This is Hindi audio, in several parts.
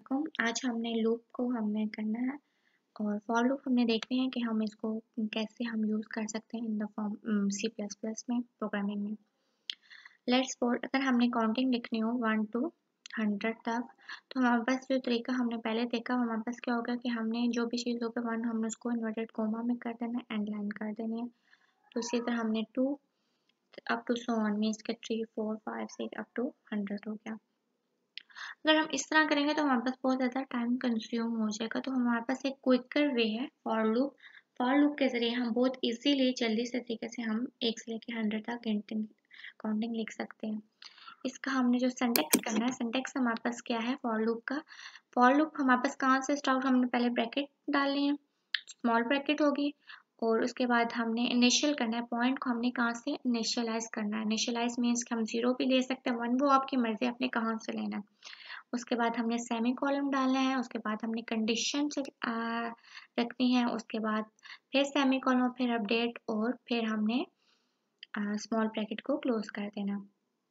अस्सलामुअलैकुम। आज हमने लूप को हमने करना है और फॉर लूप हमने देखने हैं कि हम इसको कैसे हम यूज़ कर सकते हैं in the form C plus plus में प्रोग्रामिंग में। लेट्स सपोज अगर हमने काउंटिंग लिखनी हो 1 to 100 तक, तो हमारे पास जो तरीका हमने पहले देखा हमारे पास क्या होगा कि हमने जो भी चीज़ होगा 1 हमने उसको इन्वर्टेड कोमा में कर देना है, एंड लाइन कर देनी है। तो इसी तरह हमने 2 up to so on means के 3 4 5 6 अप टू 100 हो गया। अगर हम इस तरह करेंगे तो हमारे पास बहुत ज़्यादा टाइम कंज्यूम हो जाएगा। तो हमारे पास एक क्विकर वे है फॉर लूप। फॉर लूप के ज़रिए हम बहुत इजीली जल्दी से तरीके से हम 1 से लेकर 100 तक काउंटिंग लिख सकते हैं। इसका हमने जो सिंटैक्स करना है, सिंटैक्स हमारे पास क्या है फॉर लूप का। फॉर लूप हमारे पास कहाँ से स्टार्ट, हमने पहले ब्रैकेट डालनी है, स्मॉल ब्रैकेट होगी, और उसके बाद हमने इनिशियल करना है, पॉइंट को हमने कहाँ से इनिशियलाइज करना है। इनिशियलाइज मीन्स कि हम 0 भी ले सकते हैं, 1 वो आपकी मर्जी आपने कहाँ से लेना है। उसके बाद हमने सेमी कॉलम डालना है, उसके बाद हमने कंडीशन से रखनी है, उसके बाद फिर सेमी कॉलम, फिर अपडेट, और फिर हमने स्मॉल ब्रैकेट को क्लोज कर देना।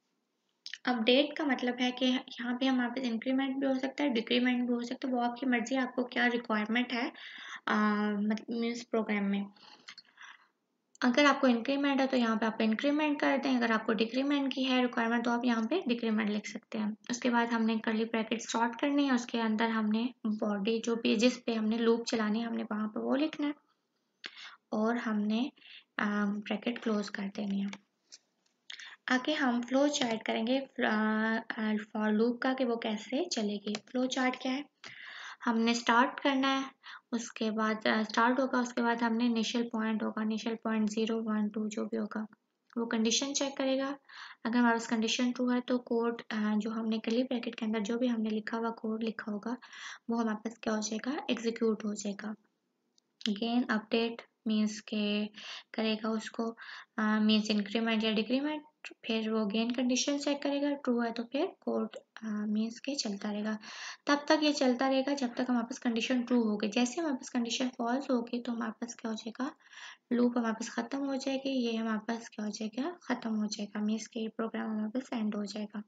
अपडेट का मतलब है कि यहाँ पे हमारे पास इंक्रीमेंट भी हो सकता है, डिक्रीमेंट भी हो सकता है, वो आपकी मर्जी, आपको क्या रिक्वायरमेंट है मतलब मीन्स प्रोग्राम में। अगर आपको इंक्रीमेंट है तो यहाँ पे आप इंक्रीमेंट कर दें, अगर आपको डिक्रीमेंट की है रिक्वायरमेंट तो आप यहाँ पे डिक्रीमेंट लिख सकते हैं। उसके बाद हमने करली ब्रैकेट स्टार्ट करनी है, उसके अंदर हमने बॉडी जो भी जिस पे हमने लूप चलानी है हमने वहाँ पे वो लिखना है, और हमने ब्रैकेट क्लोज कर देनी है। आगे हम फ्लो चार्ट करेंगे फॉर लूप का कि वो कैसे चलेगी। फ्लो चार्ट क्या है, हमने स्टार्ट करना है, उसके बाद स्टार्ट होगा, उसके बाद हमने इनिशियल पॉइंट होगा, इनिशियल पॉइंट 0 1 2 जो भी होगा वो कंडीशन चेक करेगा। अगर हमारे पास कंडीशन ट्रू है तो कोड जो हमने करली ब्रैकेट के अंदर जो भी हमने लिखा हुआ कोड लिखा होगा वो हमारे पास क्या हो जाएगा, एग्जीक्यूट हो जाएगा। अगेन अपडेट मीन्स के करेगा उसको मीन्स इंक्रीमेंट या डिक्रीमेंट, फिर वो अगेन कंडीशन चेक करेगा, ट्रू है तो फिर कोड मीन्स के चलता रहेगा। तब तक ये चलता रहेगा जब तक हमारे पास कंडीशन ट्रू होगी। जैसे हमारे पास कंडीशन फॉल्स होगी तो हमारे पास क्या हो जाएगा, लूप हमारे पास ख़त्म हो जाएगी, ये हमारे पास क्या हो जाएगा, ख़त्म हो जाएगा, मीन्स के ये प्रोग्राम हमारे पास एंड हो जाएगा।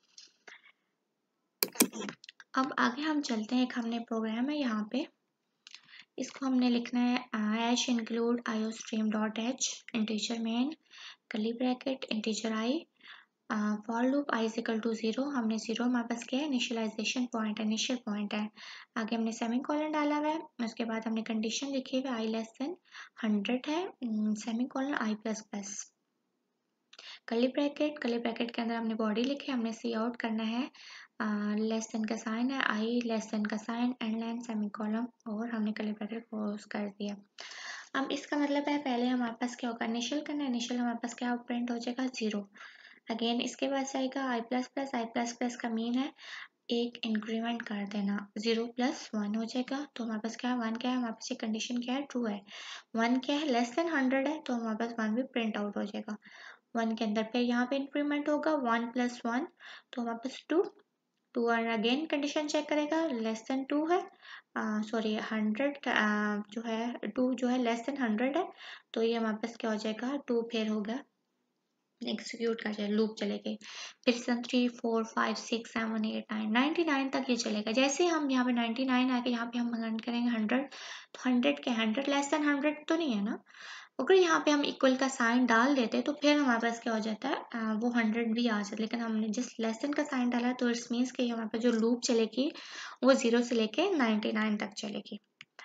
अब आगे हम चलते हैं, एक हमने प्रोग्राम है यहाँ पे, इसको हमने लिखना है hash include iostream dot H integer main curly bracket integer I for loop I is equal to 0। हमने 0 हमारे पास क्या है, इनिशियलाइजेशन पॉइंट है, इनिशियल पॉइंट है। आगे हमने सेमी कॉलन डाला हुआ है, उसके बाद हमने कंडीशन लिखी हुई आई लेस देन 100 है, semicolon I plus plus curly bracket के अंदर हमने बॉडी लिखी, हमने सी आउट करना है, लेस देन का साइन है, आई लेस देन का sign, end line semicolon, और हमने कर्ली ब्रैकेट क्लोज कर दिया। अब इसका मतलब है पहले हमारे पास क्या होगा, इनिशियल करना है, इनिशियल हमारे पास क्या प्रिंट हो जाएगा, 0। अगेन इसके बाद जाएगा आई प्लस प्लस का मीन है एक इंक्रीमेंट कर देना, 0 + 1 हो जाएगा। तो हमारे पास क्या है, 1 क्या है, हमारे पास ये कंडीशन क्या है, ट्रू है। 1 क्या है, लेस देन 100 है, तो हमारे पास 1 भी प्रिंट आउट हो जाएगा। 1 के अंदर फिर यहाँ पे इंक्रीमेंट होगा 1 + 1, तो हमारे पास 2 और अगेन कंडीशन चेक करेगा, लेस देन 2 है, सॉरी 100 जो है 2 जो है लेस देन 100 है, तो ये हमारे पास क्या हो जाएगा, 2 फिर होगा एग्जीक्यूट कर जाए, लूप चलेगी। फिर 3 4 5 6 7 8 9 99 तक ये चलेगा। जैसे हम यहाँ पे 99 आके यहाँ पे हम रन करेंगे 100, तो 100 के 100 लेस देन 100 तो नहीं है ना। अगर यहाँ पे हम इक्वल का साइन डाल देते तो फिर हमारे पास क्या हो जाता है, वो 100 भी आ जाता, लेकिन हमने जस्ट लेस देन का साइन डाला तो इट्स मीन्स कि हमारे पास जो लूप चलेगी वो 0 से लेके 99 तक चलेगी।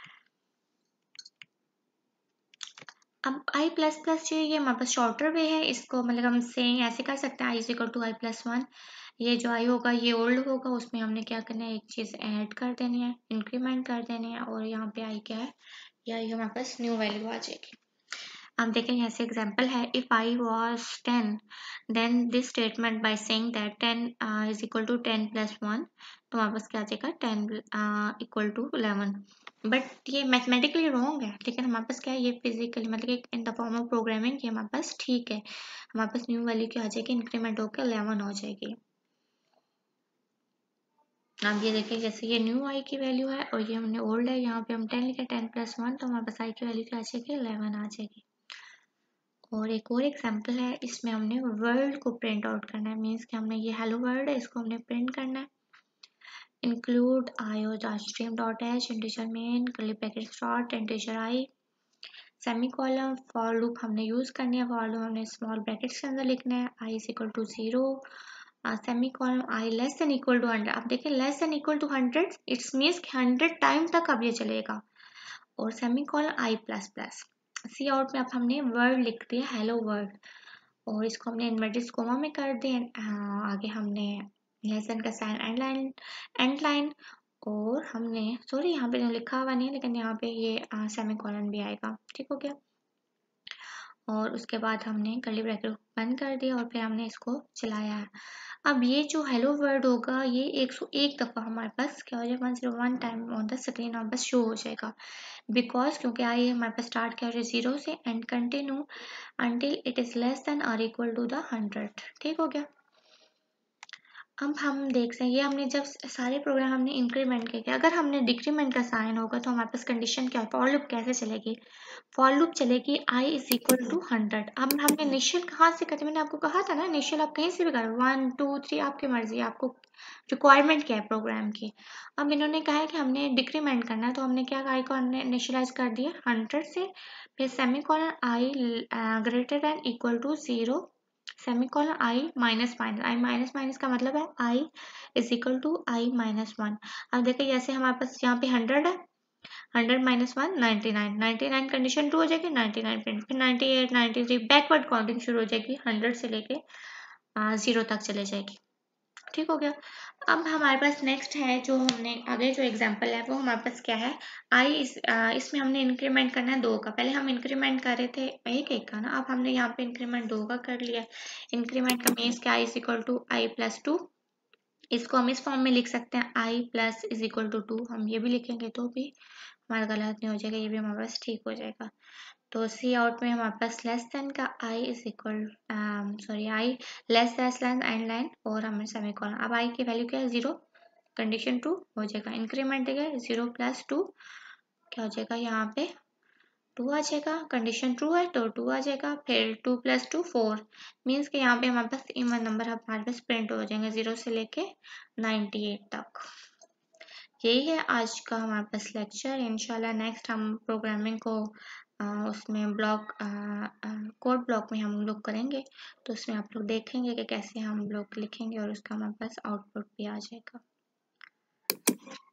अब आई प्लस प्लस जो है ये हमारे पास शॉर्टर वे है, इसको मतलब हम सेम ऐसे कर सकते हैं, I is equal to I plus 1। ये जो आई होगा ये ओल्ड होगा, उसमें हमने क्या करना है, एक चीज़ ऐड कर देनी है, इंक्रीमेंट कर देनी है, और यहाँ पे आई क्या है, या ये हमारे पास न्यू वैल्यू आ जाएगी। हम देखें यहाँ से एग्जाम्पल है, if I was 10 then this statement by saying that 10 is equal to 10 + 1, तो हमारे पास क्या आ जाएगा, 10 इक्वल टू 11। बट ये मैथमेटिकली रॉन्ग है, लेकिन हमारे पास क्या है, ये फिजिकली मतलब in the form of programming ये हमारे पास ठीक है। हमारे पास न्यू वैल्यू क्या आ जाएगी, इंक्रीमेंट होकर 11 हो जाएगी। आप ये देखिए, जैसे ये न्यू आई की वैल्यू है और ये हमने ओल्ड है, यहाँ पे हम 10 लिखे 10 + 1, तो हमारे पास आई की वैल्यू क्या आ जाएगी, 11 आ जाएगी। और एक और एग्जांपल है, इसमें हमने वर्ल्ड को प्रिंट आउट करना है, मीन्स कि हमने ये हेलो वर्ल्ड है इसको हमने प्रिंट करना है। include io.stream.h integer main curly bracket start integer I semicolon for loop हमने यूज करनी है फॉर लूप हमने स्मॉल ब्रैकेट्स के अंदर लिखना है I is equal to 0 semicolon I less than equal to 100 अब देखिए less than equal to 100 it's means 100 time तक अब ये चलेगा और semicolon I plus plus C out में अब हमने वर्ड लिख दिया हेलो वर्ड और इसको हमने इन्वर्टेड कोमा में कर दिया आगे हमने लेस देन का साइन एंड लाइन और हमने सॉरी यहाँ पे जो लिखा हुआ नहीं है लेकिन यहाँ पे ये सेमीकोलन भी आएगा ठीक हो गया और उसके बाद हमने कर्ली ब्रैकेट बंद कर दिया और फिर हमने इसको चलाया है अब ये जो हेलो वर्ड होगा ये 101 दफ़ा हमारे पास क्या हो जाएगा 101 टाइम ऑन द स्क्रीन हमारे पास शो हो जाएगा बिकॉज क्योंकि आई हमारे पास स्टार्ट किया हो 0 से and continue until it is less than और इक्वल टू द 100 ठीक हो गया अब हम देख सकते हैं ये हमने जब सारे प्रोग्राम हमने इंक्रीमेंट किया अगर हमने डिक्रीमेंट का साइन होगा तो हमारे पास कंडीशन क्या है फॉर लूप कैसे चलेगी फॉर लूप चलेगी I इज इक्वल टू 100 अब हमने इनिशियल कहाँ से करते मैंने आपको कहा था ना इनिशियल आप कहीं से भी करो 1 2 3 आपकी मर्जी आपको रिक्वायरमेंट क्या है प्रोग्राम की अब इन्होंने कहा है कि हमने डिक्रीमेंट करना है तो हमने क्या I को हमने इनिशियलाइज कर दिया 100 से फिर semicolon I greater than equal to 0 semicolon I minus minus I minus minus का मतलब है I is equal to I minus 1 अब देखिए जैसे हमारे पास यहाँ पे 100 है 100 माइनस 1 99 कंडीशन 2 हो जाएगी 99 फिर 98 93 बैकवर्ड काउंटिंग शुरू हो जाएगी 100 से लेके 0 तक चले जाएगी ठीक हो गया अब हमारे पास नेक्स्ट है जो हमने आगे जो एग्जांपल है वो हमारे पास क्या है इसमें हमने इंक्रीमेंट करना है 2 का पहले हम इंक्रीमेंट कर रहे थे एक का ना अब हमने यहाँ पे इंक्रीमेंट 2 का कर लिया इंक्रीमेंट का मीन्स क्या is equal to I plus 2 इसको हम इस फॉर्म में लिख सकते हैं I plus is equal to 2 हम ये भी लिखेंगे तो भी हमारा गलत नहीं हो जाएगा ये भी हमारे पास ठीक हो जाएगा तो सी आउट में हमारे पास लेस देन का I is equal sorry I less than end line और हमें सेमीकोलन अब I की वैल्यू क्या है 0 कंडीशन 2 हो जाएगा इंक्रीमेंट देगा 0 प्लस 2 क्या हो जाएगा यहाँ पे 2 आ जाएगा कंडीशन ट्रू है तो 2 आ जाएगा फिर 2 प्लस 2 4 मीन्स कि यहाँ पे हमारे पास इवन नंबर हमारे पास प्रिंट हो जाएंगे 0 से लेके 98 तक यही है आज का हमारे पास लेक्चर इंशाल्लाह नेक्स्ट हम प्रोग्रामिंग को उसमें ब्लॉक कोड ब्लॉक में हम लोग करेंगे तो उसमें आप लोग देखेंगे कि कैसे हम लोग लिखेंगे और उसका हमारे पास आउटपुट भी आ जाएगा